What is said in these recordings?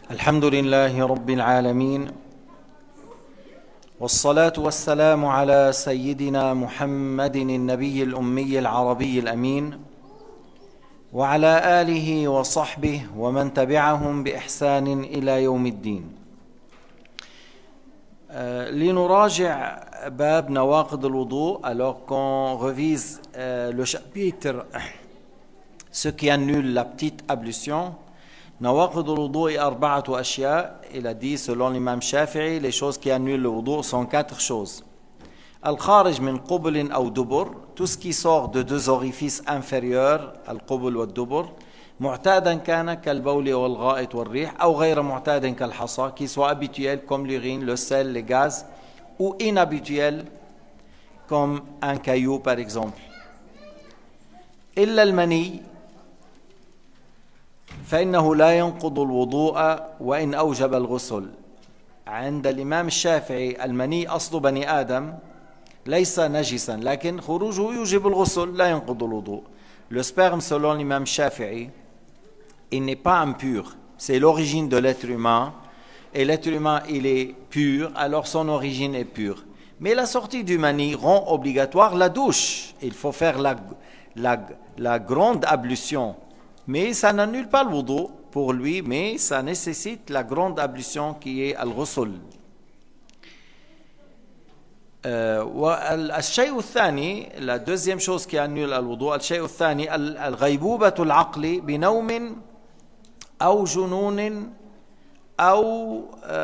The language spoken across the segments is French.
الحمد لله رب العالمين، والصلاة والسلام على سيدنا محمد النبي الأمي العربي الأمين، وعلى آله وصحبه ومن تبعهم بإحسان إلى يوم الدين. لنراجع باب نواقض الوضوء alors qu'on revise le chapitre ce qui annule la petite ablution. نواقض الوضوء أربعة أشياء. Il a dit selon l'imam Shafi'i, les choses qui annulent le wudu sont quatre choses. الخارج من قبل أو دبر, tout ce qui sort de deux orifices inférieurs, القبل والدبر, معتادا كان كالبول والغائط والريح, أو غير معتاد كالحصى, qui soit habituel comme l'urine, le sel, les gaz, ou inhabituel comme un caillou par exemple. إلا المني فإنه لا ينقض الوضوء وإن أوجب الغسل. عند الإمام الشافعي المني أصل بني آدم ليس نجسا لكن خروجه يوجب الغسل لا ينقض الوضوء. Le sperme selon l'imam Shafi'i, il n'est pas impur, c'est l'origine de l'être humain, et l'être humain il est pur, alors son origine est pure. Mais la sortie du mani rend obligatoire la douche. Il faut faire la grande ablution. Mais ça n'annule pas le wudu pour lui, mais ça nécessite la grande ablution qui est al-ghusl. والشيء الثاني, la deuxième chose qui annule الوضوء, الشيء الثاني الغيبوبة العقل بنوم أو جنون أو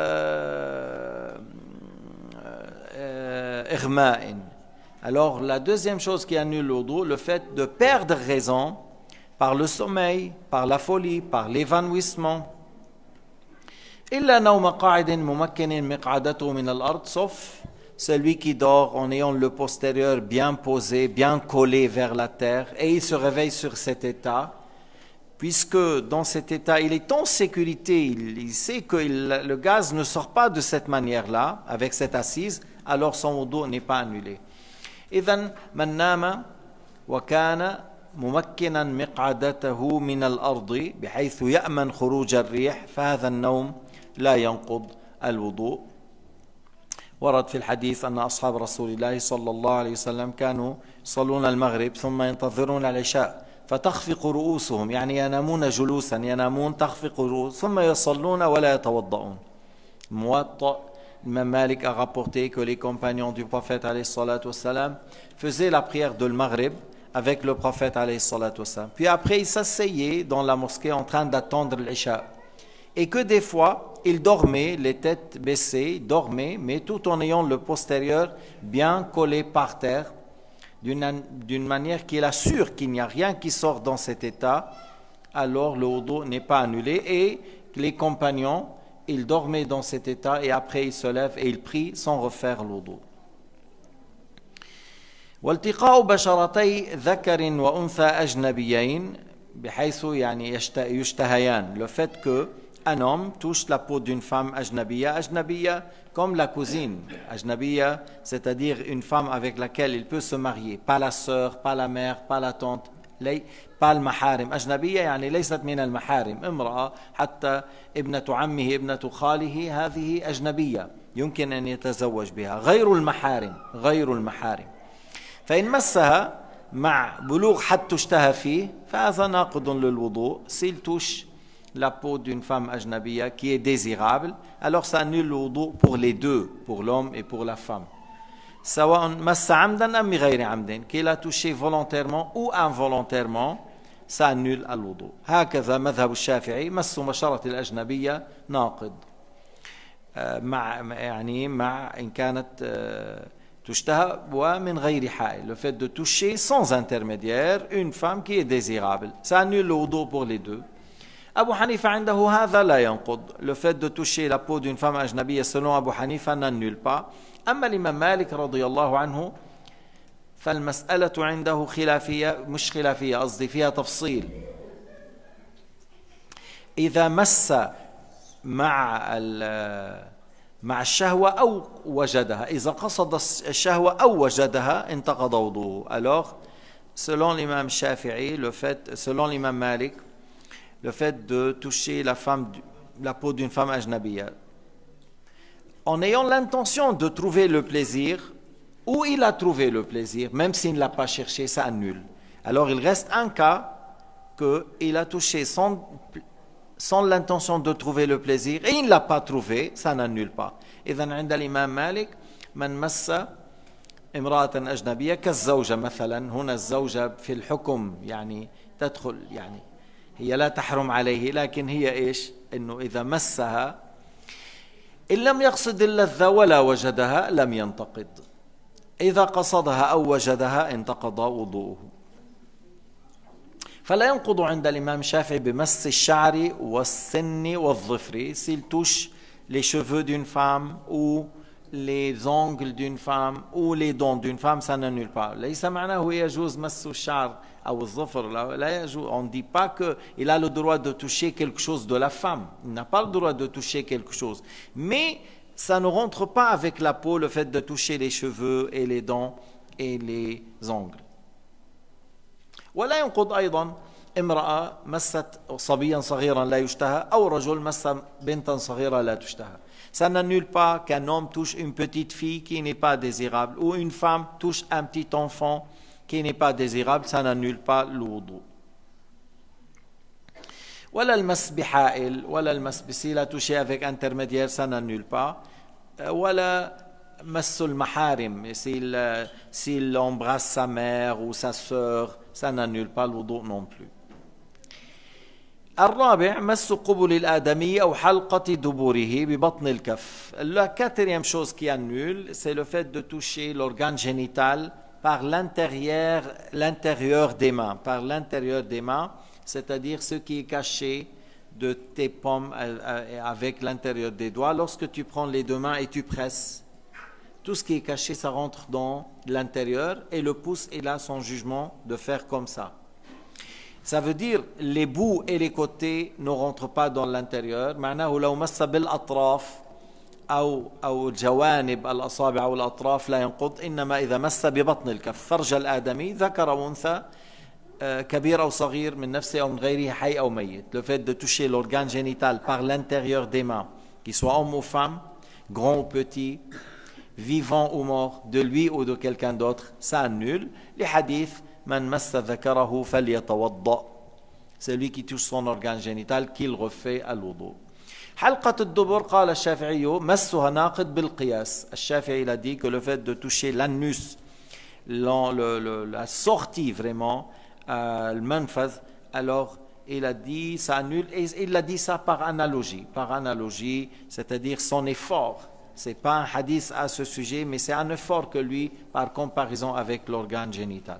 إغماء. Alors la deuxième chose qui annule le wudu, le fait de perdre raison par le sommeil, par la folie, par l'évanouissement. إلا نوم قاعد ممكن مقعدته من الأرض, sauf celui qui dort en ayant le postérieur bien posé, bien collé vers la terre, et il se réveille sur cet état, puisque dans cet état il est en sécurité, il sait que le gaz ne sort pas de cette manière-là, avec cette assise, alors son wudu n'est pas annulé. إذن من نام وكان ممكنا مقعدته من الأرض بحيث يأمن خروج الريح فهذا النوم لا ينقض الوضوء. ورد في الحديث أن أصحاب رسول الله صلى الله عليه وسلم كانوا يصلون المغرب ثم ينتظرون العشاء فتخفق رؤوسهم, يعني ينامون جلوسا, ينامون تخفق رؤوس ثم يصلون ولا يتوضؤون. موطأ Imam Malik a rapporté que les compagnons du prophète alayhi salatu wassalam faisaient la prière de Maghrib avec le prophète alayhi salatu wassalam. Puis après ils s'asseyaient dans la mosquée en train d'attendre l'Isha. Et que des fois ils dormaient, les têtes baissées, dormaient, mais tout en ayant le postérieur bien collé par terre, d'une manière qu'il assure qu'il n'y a rien qui sort dans cet état, alors le wudu n'est pas annulé. Et les compagnons, ils dormaient dans cet état et après ils se lèvent et ils prient sans refaire le wudu. والتقاء بشرتي ذكر وأنثى أجنبيين بحيث يعني يشتهيان. Le fait que un homme touche la peau d'une femme ajnabiya, ajnabiya comme la cousine, ajnabiya c'est-à-dire une femme avec laquelle il peut se marier, pas la sœur, pas la mère, pas la tante, pas المحارم. أجنبية يعني ليست من المحارم, امرأة حتى ابنة عمه ابنة خاله هذه أجنبية يمكن أن يتزوج بها, غير المحارم. فإن مسها مع بلوغ حد تشتهى فيه فهذا ناقض للوضوء. S'il touche la peau d'une femme ajnabiya qui est désirable, alors ça annule le wudu pour les deux, pour l'homme et pour la femme. سواء مس عمدا أم بغير عمد, qu'il a touché volontairement ou involontairement, ça annule الوضوء. هكذا مذهب الشافعي, مس بشرة الأجنبية ناقض, مع إن كانت تشتهى ومن غير حائل, le fait de toucher sans intermédiaire une femme qui est désirable, ça annule le wudu pour les deux. Abu Hanifa عنده هذا لا ينقض, le fait de toucher la peau d'une femme ajnabiya selon Abu Hanifa n'annule pas. أما الإمام مالك رضي الله عنه فالمسألة عنده خلافية, مش خلافية قصدي فيها تفصيل. إذا مس مع الشهوة أو وجدها, إذا قصد الشهوة أو وجدها انتقض وضوءه. Alors selon l'imam Shafi'i, selon l'imam Malik, le fait de toucher la femme la peau d'une femme ajnabiya, en ayant l'intention de trouver le plaisir, ou il a trouvé le plaisir, même s'il ne l'a pas cherché, ça annule. Alors il reste un cas qu'il a touché sans l'intention de trouver le plaisir, et il ne l'a pas trouvé, ça n'annule pas. إذن عند الإمام مالك من مس امرأة أجنبية كالزوجة مثلا، هنا الزوجة في الحكم يعني تدخل، يعني هي لا تحرم عليه، لكن هي إيش؟ إنه إذا مسها إن لم يقصد اللذة ولا وجدها لم ينتقض، إذا قصدها أو وجدها انتقض وضوءه. فلا ينقض عند الإمام الشافعي بمس الشعر والسن والظفر. S'il touche les cheveux d'une femme ou les ongles d'une femme ou les dents d'une femme, ça n'annule pas. ليس معناه يجوز مس الشعر أو الظفر، لا يجوز. On ne dit pas qu'il a le droit de toucher quelque chose de la femme. Il n'a pas le droit de toucher quelque chose. Mais ça ne rentre pas avec la peau, le fait de toucher les cheveux et les dents et les ongles. ولا ينقض أيضا امرأة مست صبيا صغيرا لا يشتهى أو رجل مس بنتا صغيرة لا تشتهى. Ça n'annule pas qu'un homme touche une petite fille qui n'est pas désirable ou une femme touche un petit enfant qui n'est pas désirable, ça n'annule pas le wudu. ولا المس بحائل ولا المس بسيلة toucher avec intermédiaire, ça n'annule pas. ولا مس المحارم, s'il embrasse sa mère ou sa sœur, ça n'annule pas le wudu non plus. الرابع مس قبل الآدمي أو حلقة دبره ببطن الكف. La quatrième chose qui annule, c'est le fait de toucher l'organe génital par l'intérieur des mains. Par l'intérieur des mains, c'est-à-dire ce qui est caché de tes paumes avec l'intérieur des doigts. Lorsque tu prends les deux mains et tu presses, tout ce qui est caché, ça rentre dans l'intérieur et le pouce, il a son jugement de faire comme ça. Ça veut dire les bouts et les côtés ne rentrent pas dans l'intérieur. معناه لو مس بالأطراف أو الجوانب الأصابع أو الأطراف لا ينقض، إنما إذا مس ببطن الكف فرج الآدمي ذكر أو أنثى كبير أو صغير من نفسه أو من غيره حي أو ميت. Le fait de toucher l'organe génital par l'intérieur des mains, qu'il soit homme ou femme, grand ou petit, vivant ou mort, de lui ou de quelqu'un d'autre, ça annule. Les hadiths من مس ذكره فليتوضأ. Celui qui touche son organe génital qu'il refait الوضوء. حلقة الدبر قال الشافعي مسها ناقض بالقياس. الشافعي il a dit que le fait de toucher l'anus, la sortie vraiment, le manfaz, alors il a dit ça annule, et il a dit ça par analogie, c'est-à-dire son effort. C'est pas un hadith à ce sujet, mais c'est un effort que lui, par comparaison avec l'organe génital.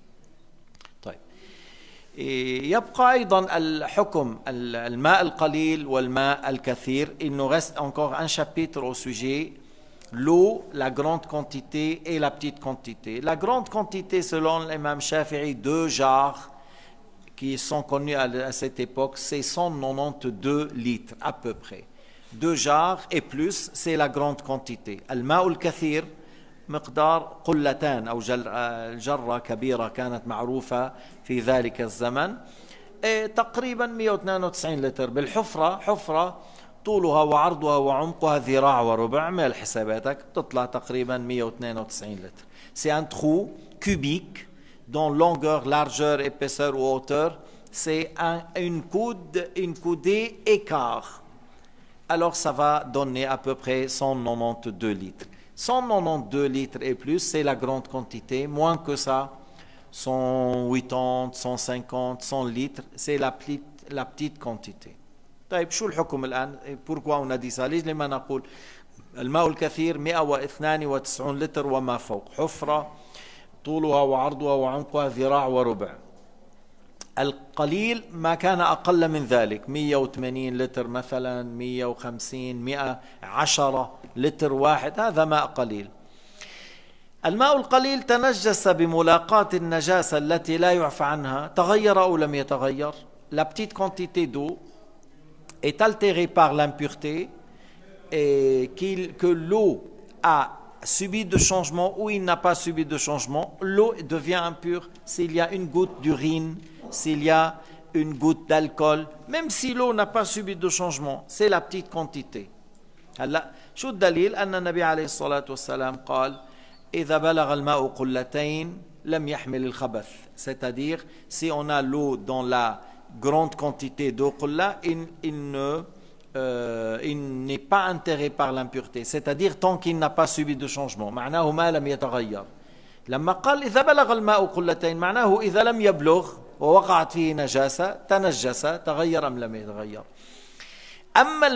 يبقى أيضا الحكم الماء القليل والماء الكثير. Il nous reste encore un chapitre au sujet l'eau, la grande quantité et la petite quantité. La grande quantité, selon l'imam Shafi'i, 2 jarres qui sont connus à cette époque, c'est 192 litres à peu près. 2 jarres et plus, c'est la grande quantité. الماء الكثير مقدار قلتان أو جرة كبيرة كانت معروفة في ذلك الزمن، تقريبا 192 لتر بالحفرة. حفرة طولها وعرضها وعمقها ذراع وربع، اعمل حساباتك بتطلع تقريبا 192 لتر. C'est un trou cubique dont longueur, largeur, épaisseur ou hauteur, c'est une coudée écart. Alors ça va donner à peu près 192 litres. 192 litres et plus, c'est la grande quantité. Moins que ça, 180, 150, 100 litres, c'est la petite quantité. طيب شو الحكم الآن؟ pourquoi on a dit ça؟ ليش لما نقول الماء الكثير 192 لتر وما فوق، حفرة طولها وعرضها وعمقها ذراع وربع. القليل ما كان أقل من ذلك، 180 لتر مثلا، 150، 110 لتر واحد، هذا ماء قليل. الماء القليل تنجس بملاقاة النجاسة التي لا يعفى عنها، تغير أو لم يتغير. La petite quantité d'eau est altérée par l'impureté et que l'eau a subi de changement ou il n'a pas subi de changement. L'eau devient impure s'il y a une goutte d'urine, s'il y a une goutte d'alcool, même si l'eau n'a pas subi de changement, c'est la petite quantité. هلا شو الدليل؟ أن النبي عليه الصلاة والسلام قال إذا بلغ الماء قلتين لم يحمل الخبث. C'est-à-dire, si on a l'eau dans la grande quantité d'eau قلة, il n'est pas enterré par l'impureté. C'est-à-dire, tant qu'il n'a pas subi de changement. معناه ما لم يتغير. لما قال إذا بلغ الماء قلتين معناه إذا لم يبلغ ووقعت فيه نجاسة تنجس تغير أم لم يتغير. أما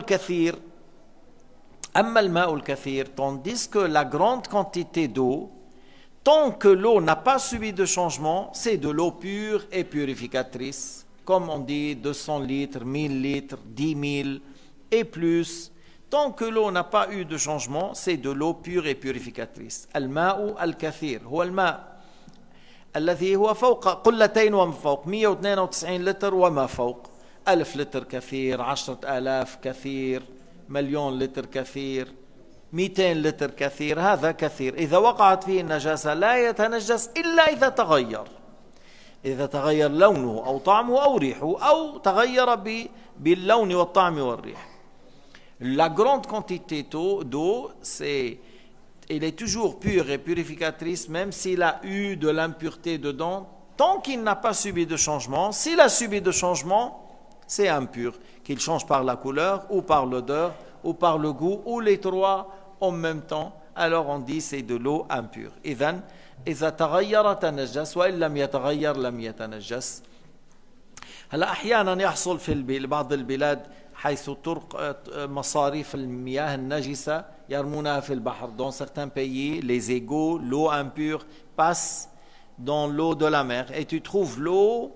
الماء الكثير tandis que la grande quantité d'eau, tant que l'eau n'a pas subi de changement, c'est de l'eau pure et purificatrice. Comme on dit 200 litres, 1000 litres, 10 000 et plus. Tant que l'eau n'a pas eu de changement, c'est de l'eau pure et purificatrice. الماء الكثير هو الماء الذي هو فوق قلتين وما فوق 192 لتر وما فوق 1000 لتر كثير 10,000 كثير مليون لتر كثير 200 لتر كثير هذا كثير إذا وقعت فيه النجاسة لا يتنجس إلا إذا تغير لونه أو طعمه أو ريحه أو تغير باللون والطعم والريح. La grande quantité d'eau, elle est toujours pure et purificatrice, même s'il a eu de l'impureté dedans, tant qu'il n'a pas subi de changement. S'il a subi de changement, c'est impur, qu'il change par la couleur, ou par l'odeur, ou par le goût, ou les trois en même temps. Alors on dit c'est de l'eau impure. إذا تغير تنجس وإن لم يتغير لم يتنجس. هلا أحيانا يحصل في بعض البلاد حيث طرق مصاريف المياه النجسة يرمونها في البحر. Dans certains pays, les égouts, l'eau impure passe dans l'eau de la mer et tu trouves l'eau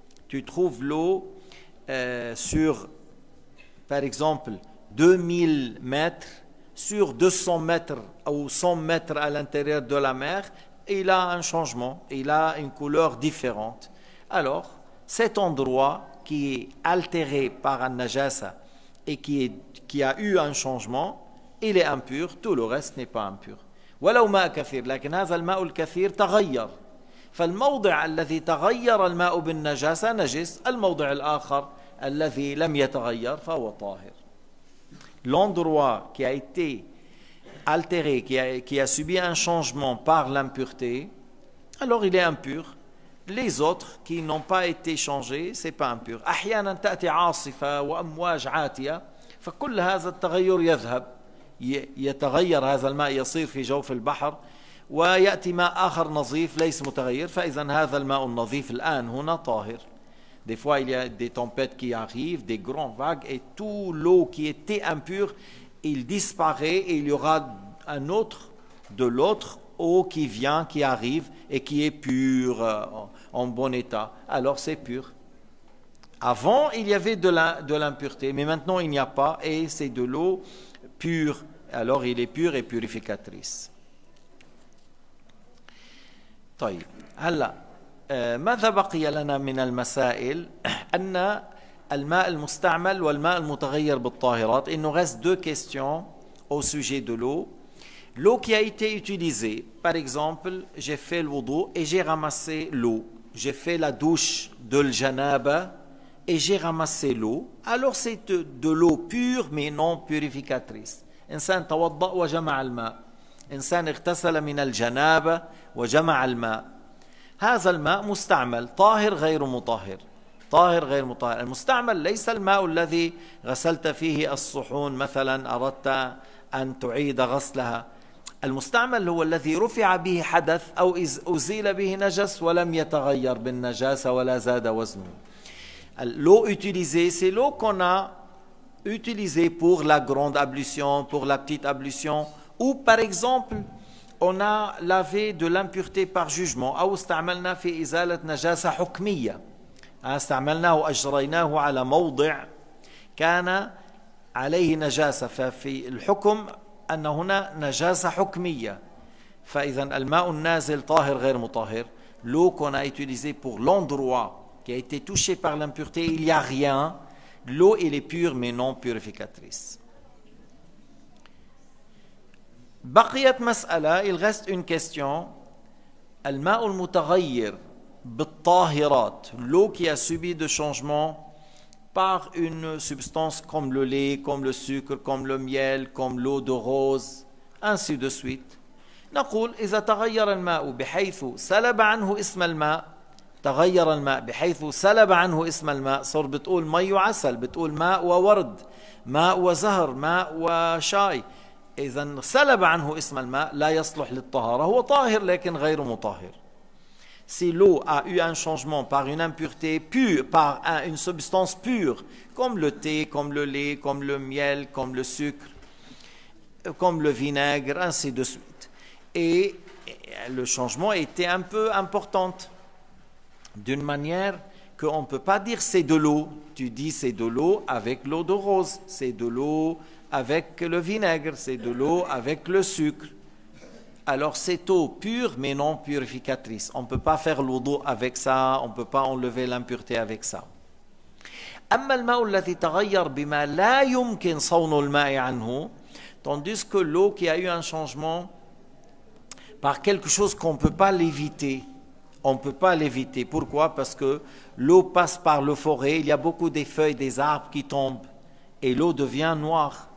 sur, par exemple, 2000 mètres, sur 200 mètres ou 100 mètres à l'intérieur de la mer, il a un changement, il a une couleur différente. Alors, cet endroit qui est altéré par un najasa et qui a eu un changement, il est impur, tout le reste n'est pas impur. ولو ماء كثير لكن هذا الماء الكثير تغير. فالموضع الذي تغير الماء بالنجاسة نجس، الموضع الآخر الذي لم يتغير فهو طاهر. L'endroit qui a été altéré, qui a subi un changement par l'impureté, alors il est impur. Les autres qui n'ont pas été changés, c'est pas impur. أحيانا تأتي عاصفة وأمواج عاتية فكل هذا التغير يذهب، يتغير هذا الماء يصير في جوف البحر ويأتي ماء آخر نظيف ليس متغير، فإذا هذا الماء النظيف الآن هنا طاهر. Des fois, il y a des tempêtes qui arrivent, des grandes vagues, et tout l'eau qui était impure, il disparaît et il y aura un autre de l'autre eau qui vient, qui arrive et qui est pure, en bon état. Alors c'est pur. Avant, il y avait de l'impureté, mais maintenant il n'y a pas et c'est de l'eau pure. Alors il est pur et purificatrice. طيب هلا ماذا بقي لنا من المسائل؟ أن الماء المستعمل والماء المتغير بالطاهرات. Il nous reste deux questions au sujet de l'eau. L'eau qui a été utilisée, par exemple, j'ai fait le wudu et j'ai ramassé l'eau. J'ai fait la douche de l'janaba et j'ai ramassé l'eau. Alors c'est de l'eau pure mais non purificatrice. إنسان توضأ وجمع الماء. إنسان اغتسل من الجنابة وجمع الماء. هذا الماء مستعمل طاهر غير مطهر. طاهر غير مطهر. المستعمل ليس الماء الذي غسلت فيه الصحون مثلا أردت أن تعيد غسلها. المستعمل هو الذي رفع به حدث أو أزيل به نجس ولم يتغير بالنجاسة ولا زاد وزنه. L'eau utilisée, c'est l'eau qu'on a utilisée pour la grande ablution, pour la petite ablution, ou par exemple on a lavé de l'impureté par jugement. أو استعملنا في إزالة نجاسة حكمية. استعملناه أجريناه على موضع كان عليه نجاسة، ففي الحكم أن هنا نجاسة حكمية. فإذا الماء النازل طاهر غير مطهر. L'eau qu'on a utilisée pour l'endroit qui a été touché par l'impureté, il n'y a rien. L'eau, elle est pure mais non purificatrice. بقيت مسألة, il reste une question. الماء المتغير بالطاهرات, l'eau qui a subi de changements par une substance comme le lait, comme le sucre, comme le miel, comme l'eau de rose, ainsi de suite. نقول إذا تغير الماء بحيث سلب عنه اسم الماء, تغير الماء بحيث سلب عنه اسم الماء, صار بتقول مي وعسل, بتقول ماء وورد, ماء وزهر, ماء وشاي. إذا سلب عنه اسم الماء لا يصلح للطهارة, هو طاهر لكن غير مطهر. Si l'eau a eu un changement par une impureté pure, par une substance pure, comme le thé, comme le lait, comme le miel, comme le sucre, comme le vinaigre, ainsi de suite. Et le changement était un peu important, d'une manière qu'on ne peut pas dire c'est de l'eau. Tu dis c'est de l'eau avec l'eau de rose, c'est de l'eau avec le vinaigre, c'est de l'eau avec le sucre. Alors c'est eau pure mais non purificatrice. On ne peut pas faire l'oudou avec ça, on ne peut pas enlever l'impureté avec ça. أما الماء الذي تغير بما لا يمكن صون الماء عنه, tandis que l'eau qui a eu un changement par quelque chose qu'on ne peut pas l'éviter. On ne peut pas l'éviter. Pourquoi? Parce que l'eau passe par le forêt, il y a beaucoup des feuilles, des arbres qui tombent et l'eau devient noire.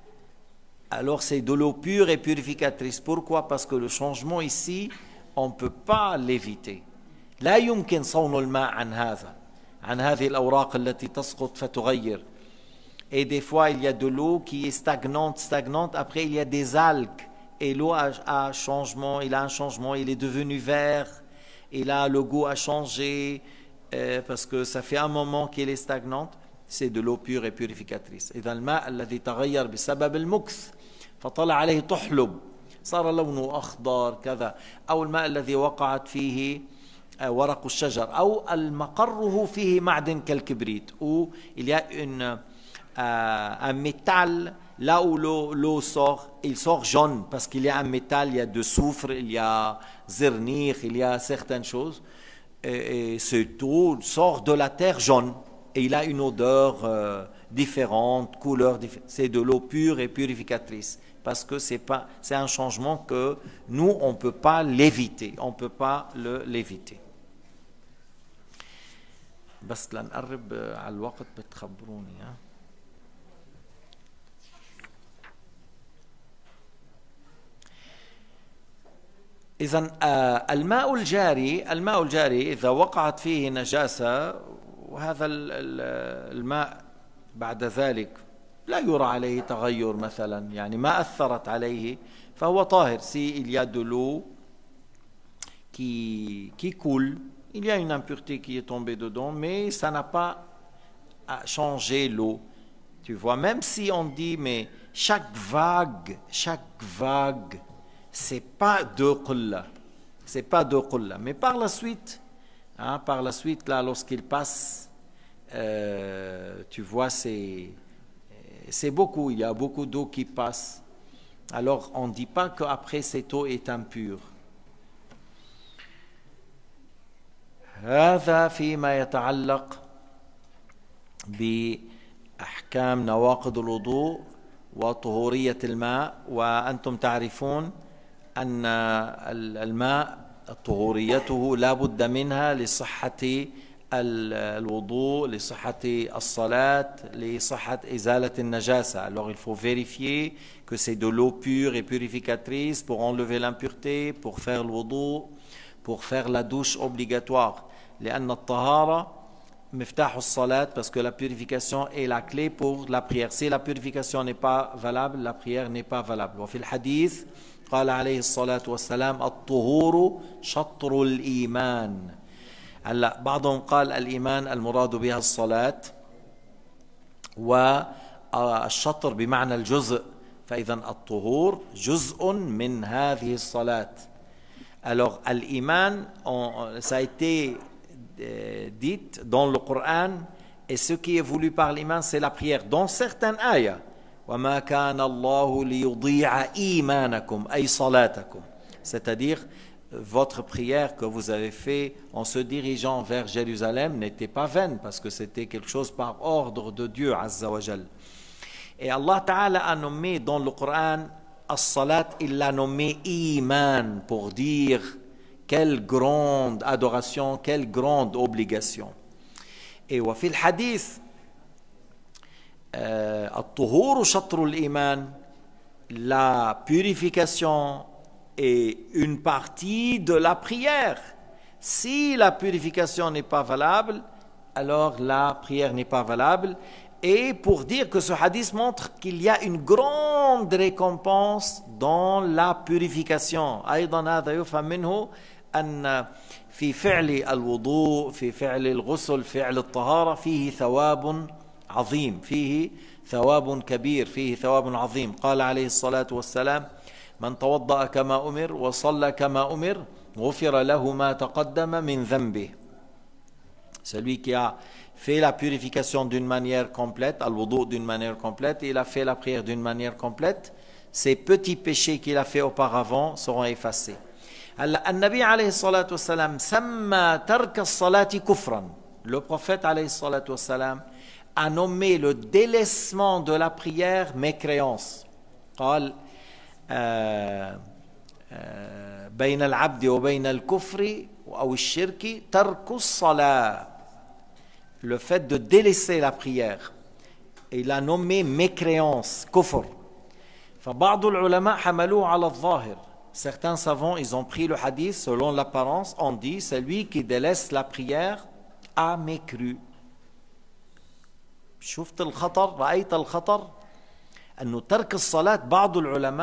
Alors c'est de l'eau pure et purificatrice. Pourquoi? Parce que le changement ici, on ne peut pas l'éviter. لا يمكن صون الماء عن هذا, عن هذه الأوراق التي تسقط فتغير. Et des fois, il y a de l'eau qui est stagnante. Après, il y a des algues. Et l'eau a un changement, il est devenu vert. Et là, le goût a changé parce que ça fait un moment qu'il est stagnante. C'est de l'eau pure et purificatrice. إذا الماء الذي تغير بسبب المكث فطلع عليه طحلب صار لونه أخضر كذا, أو الماء الذي وقعت فيه ورق الشجر, أو المقره فيه معدن كالكبريت, où il y a un métal, là où l'eau sort, il sort jaune parce qu'il y a un métal, il y a de soufre, il y a zirnir, il y a certaines choses, et cette eau sort de la terre jaune. Et il a une odeur différente, couleur différente. C'est de l'eau pure et purificatrice. Parce que c'est un changement que nous, on ne peut pas l'éviter. On ne peut pas l'éviter. بس لنقرب على الوقت بتخبروني. إذن الماء الجاري إذا وقعت فيه نجاسة, وهذا الماء بعد ذلك لا يرى عليه تغير مثلا, يعني ما أثرت عليه, فهو طاهر. Si il y a de l'eau qui coule, il y a une impureté qui est tombée dedans, mais ça n'a pas changé l'eau. Tu vois, même si on dit, mais chaque vague, c'est pas de qulla, mais par la suite, là, lorsqu'il passe, tu vois, c'est beaucoup, il y a beaucoup d'eau qui passe. Alors, on ne dit pas qu'après cette eau est impure. هذا فيما يتعلق بأحكام نواقض الوضوء وطهورية الماء. وأنتم تعرفون أن الماء طهوريته لا بد منها لصحة الوضوء, لصحة الصلاة, لصحة إزالة النجاسة. Alors il faut vérifier que c'est de l'eau pure et purificatrice pour enlever l'impureté, pour faire le wudu, pour faire la douche obligatoire. لأن الطهارة مفتاح الصلاة, parce que la purification est la clé pour la prière. Si la purification n'est pas valable, la prière n'est pas valable. وفي الحديث قال عليه الصلاة والسلام الطهور شطر الإيمان. هلا بعضهم قال الإيمان المراد بها الصلاة, والشطر بمعنى الجزء, فإذا الطهور جزء من هذه الصلاة. Alors l'Iman, ça a été dit dans le Coran, et ce qui est voulu par l'Iman, c'est la prière. Dans certaines ayats, وَمَا كَانَ اللَّهُ لِيُضِيعَ إِيمَانَكُمْ أي صَلَاتَكُمْ, c'est-à-dire votre prière que vous avez fait en se dirigeant vers Jérusalem n'était pas vaine, parce que c'était quelque chose par ordre de Dieu Azza wa Jal. Et Allah Ta'ala a nommé dans le Coran as-salat, il l'a nommé iman, pour dire Quelle grande adoration, quelle grande obligation. Et وفي الحديث الطهور شطر الإيمان, la purification est une partie de la prière. Si la purification n'est pas valable, alors la prière n'est pas valable. Et pour dire que ce hadith montre qu'il y a une grande récompense dans la purification. أيضا هذا يفهم منه أن في فعل الوضوء في فعل الغسل فعل الطهارة فيه ثواب عظيم فيه ثواب كبير فيه ثواب عظيم. قال عليه الصلاة والسلام من توضأ كما أمر وصلى كما أمر غفر له ما تقدم من ذنبه. Celui qui a fait la purification d'une manière complète, al-wudu d'une manière complète, il a fait la prière d'une manière complète, ses petits péchés qu'il a fait auparavant seront effacés. النبي عليه الصلاة والسلام سمى ترك الصلاة كفرا. Le prophète عليه الصلاة والسلام a nommé le délaissement de la prière mécréance. قال بين العبد وبين الكفر أو الشرك ترك الصلاة. Le fait de délaisser la prière. Il a nommé mécréance, kufr. فبعض العلماء حملوه على الظاهر. Certains savants, ils ont pris le hadith selon l'apparence, on dit celui qui délaisse la prière a mécru. شفت الخطر؟ رأيت الخطر؟ أنه ترك الصلاة بعض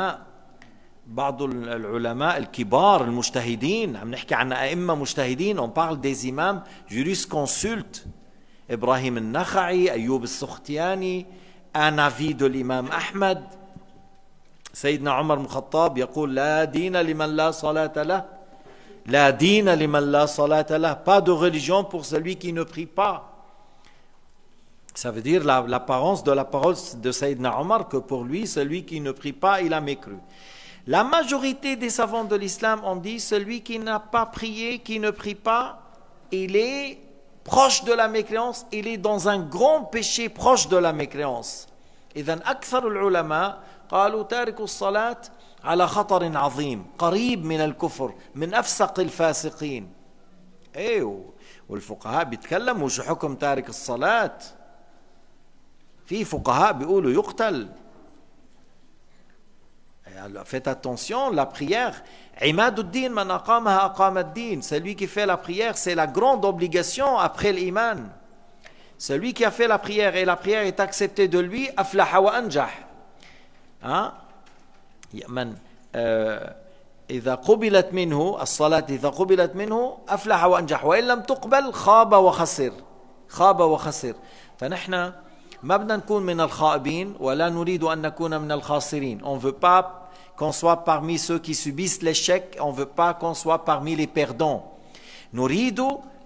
العلماء الكبار المجتهدين، عم نحكي عن أئمة مجتهدين، on parle des imams jurisconsultes، إبراهيم النخعي، أيوب السختياني، un avis de l'imam Ahmed. سيدنا عمر بن الخطاب يقول لا دين لمن لا صلاة له، لا دين لمن لا صلاة له، pas de religion pour celui qui ne prie pas. Ça veut dire l'apparence de la parole de Sayyidina Omar, que pour lui, celui qui ne prie pas, il a mécru. La majorité des savants de l'islam ont dit celui qui n'a pas prié, qui ne prie pas, il est proche de la mécréance, il est dans un grand péché proche de la mécréance. إذن أكثر العلماء قالوا تارك الصلاة على خطر عظيم قريب من الكفر من أفسق الفاسقين. والفقهاء بيتكلموا شو حكم تارك الصلاة. في فقهاء بيقولوا يقتل. Faites attention, la prière, Imaduddin man aqamaha aqamaddin. Celui qui fait la prière, c'est la grande obligation après l'iman. Celui qui a fait la prière et la prière est acceptée de lui, aflaha wa anjah. من إذا قبلت منه الصلاة إذا قبلت منه أفلح وأنجح وإن لم تقبل خاب وخسر. فنحن ما بدنا نكون من الخائبين ولا نريد أن نكون من الخاسرين. On ne veut pas qu'on soit parmi ceux qui subissent l'échec, on ne veut pas qu'on soit parmi les perdants. نريد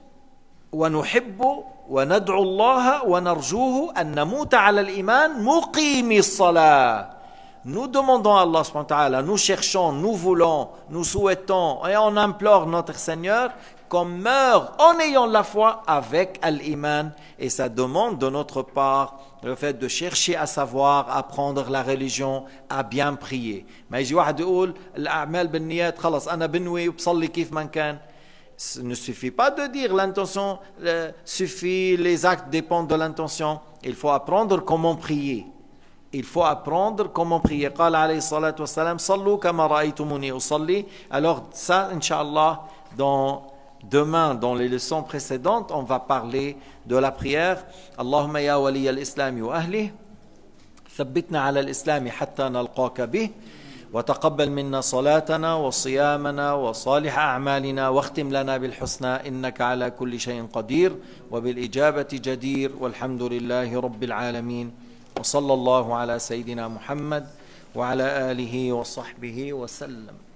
ونحب وندعو الله ونرجوه أن نموت على الإيمان مقيم الصلاة. Nous demandons à Allah subhanahu wa ta'ala, nous cherchons, nous voulons, nous souhaitons et on implore notre Seigneur qu'on meure en ayant la foi avec l'iman. Et ça demande de notre part le fait de chercher à savoir, à apprendre la religion, à bien prier. ما يجي واحد يقول الأعمال بالنيات خلص أنا بنوي وبصلي كيف ما كان. Ce ne suffit pas de dire l'intention suffit, les actes dépendent de l'intention. Il faut apprendre comment prier. Il faut apprendre comment prier. قال عليه الصلاة والسلام صلوا كما رأيتموني أصلي. Alors ça, Inch'Allah, demain, dans les leçons précédentes, on va parler de la prière. اللهم يا ولي الإسلام وأهله ثبتنا على الإسلام حتى نلقاك به وتقبل منا صلاتنا وصيامنا وصالح أعمالنا واختم لنا بالحسنى إنك على كل شيء قدير وبالإجابة جدير والحمد لله رب العالمين وصلى الله على سيدنا محمد وعلى آله وصحبه وسلم.